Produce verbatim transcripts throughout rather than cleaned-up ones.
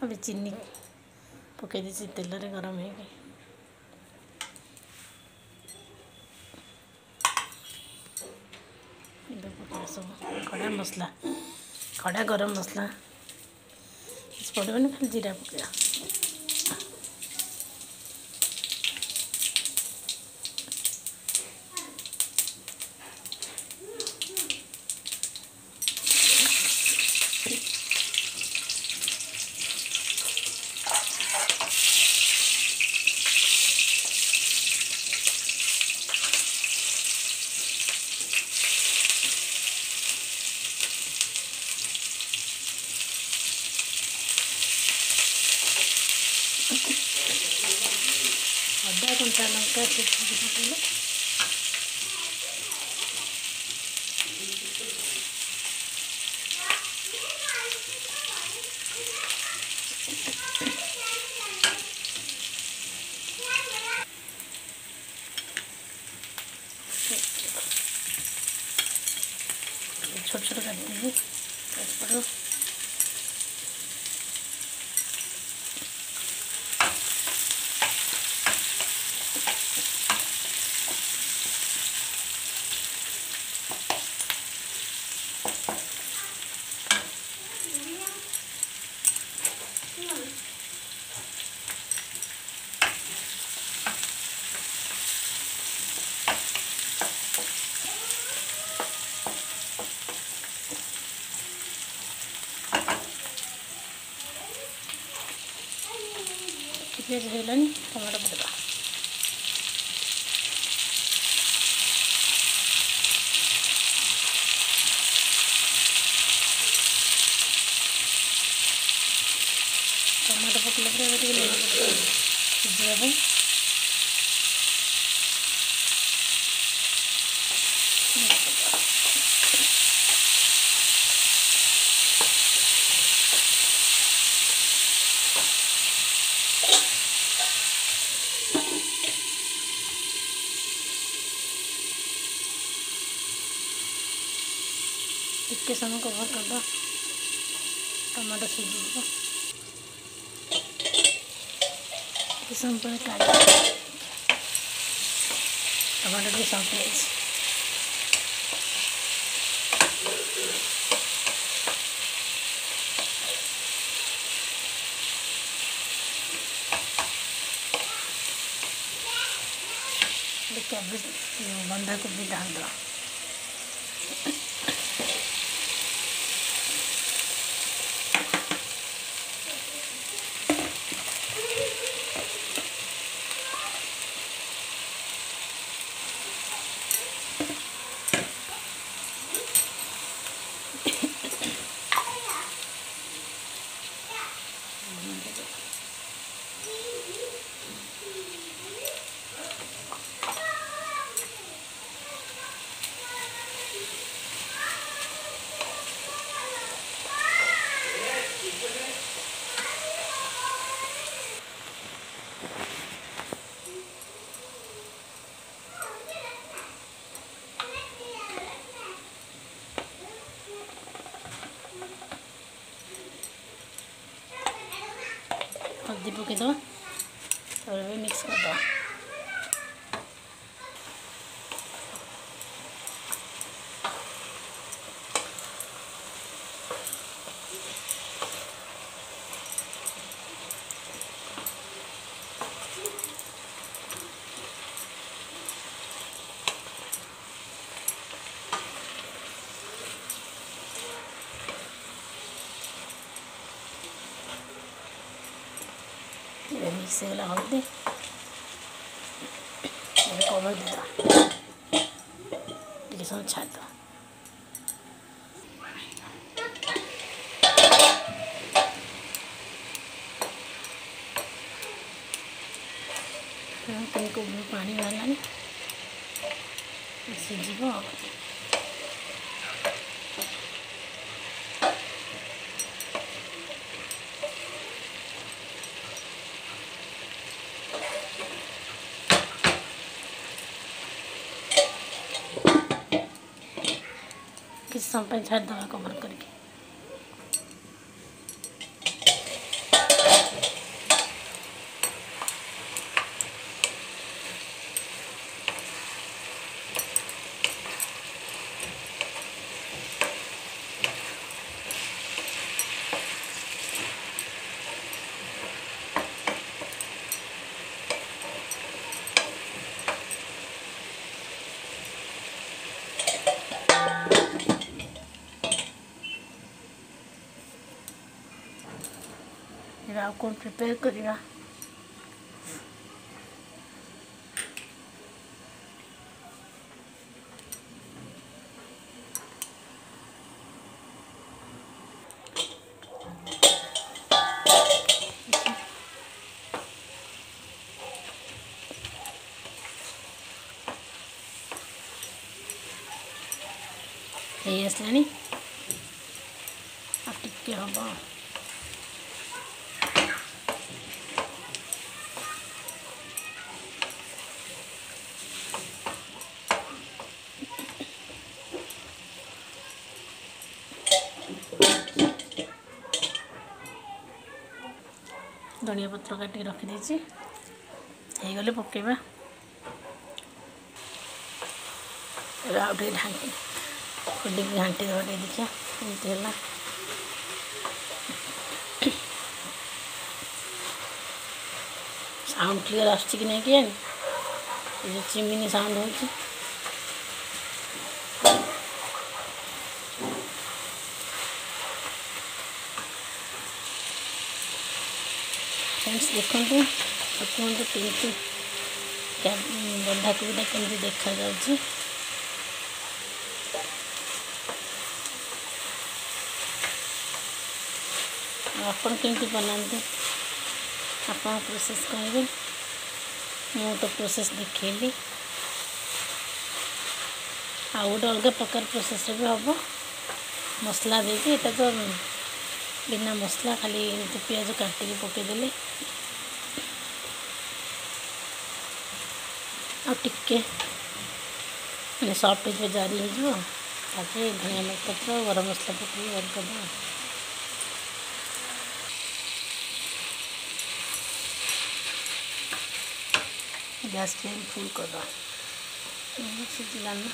अभी चीनी पकई दी तेल रे गरम है सब खड़ा मसला खड़ा गरम मसला पड़ोनी खाली जीरा पकड़ा अदा कंटा लंका पकड़ छोट छोट काट देंगे पड़ो प्याज हेलानी टमाटो पकड़ा टमाटो पकड़ा सिझा टिके समय कवर कर दो टमाटो सीझी समय काट टमाटो टे सफ्ट हो कैबेज बंधा कोबी डाल दो हल्दी पकई दो और भी मिक्स कर दो मिक्स होगा हल्दी कवर देदा टे समय छाड़ दो तुमको पानी बाहर सीझ किस समय छाड़ दवा कवर करके आउ कौन प्रिपेयर करिया हे आसलानी आ टिके हम धनिया पत्र काटिक रखीदे हो गले पकेबा आउटे ढांकी खुली घाटी दे देखिए एमती है साउंड क्लियर आसुची कि नहीं कि जो चिमिनी साउंड हो फ्रेंड्स देखो कहते केमती बंधाकोबीटा केमती देखा जाउची आपन केमती बनाते आप प्रोसेस कहे मु तो प्रोसेस देखली आ गोटे अलग प्रकार प्रोसेस भी हम मसला देके एटा तो बिना मसला खाली प्याज काटिक पकईदे आके मैंने सफ्ट हो जारी हो धनिया पत्र गरम मसला पकड़ बंद करदे गैस फ्लेम फुल कर दो सीझला ना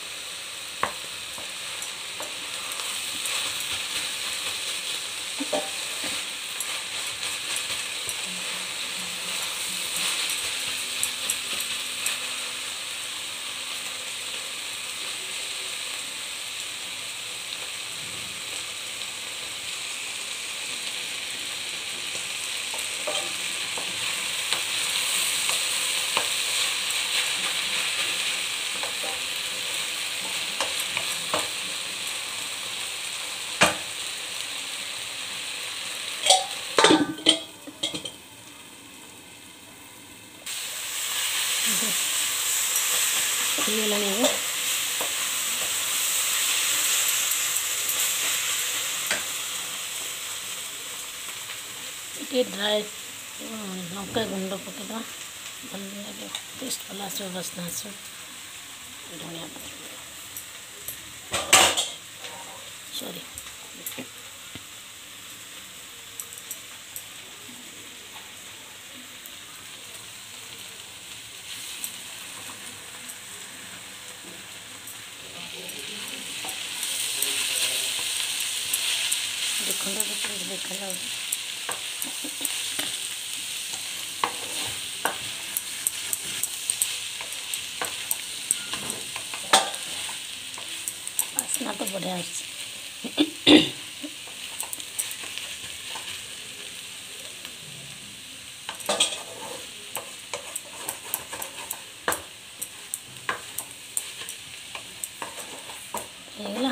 ये ड्राई लंका गुंड पकड़ा भल लगे टेस्ट भल आस बास्ना आस धनिया सॉरी देखो देखा जाए बास्ना तो बढ़िया होगा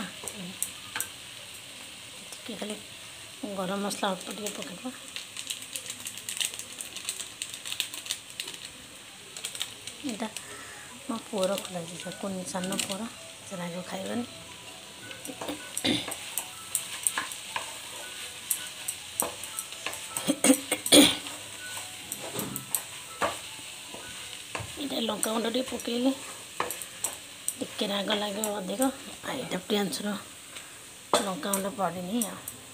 खाली गरम मसला अल्प टे पकड़ा यहाँ मो पुअर खोला कुन सान पुअर से राग खाइबनी ये लंका गुंड टे पकईले टिके राग लगे अधिक यहाँ प्रियांशुर लंका गुंड पड़नी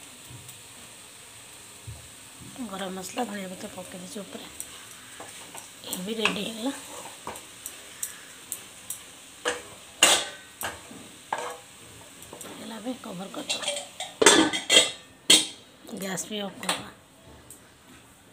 गरम मसला धनिया पत्ता पकई दे ऊपर ये भी रेडी है कवर कर गैस भी ऑफ करवा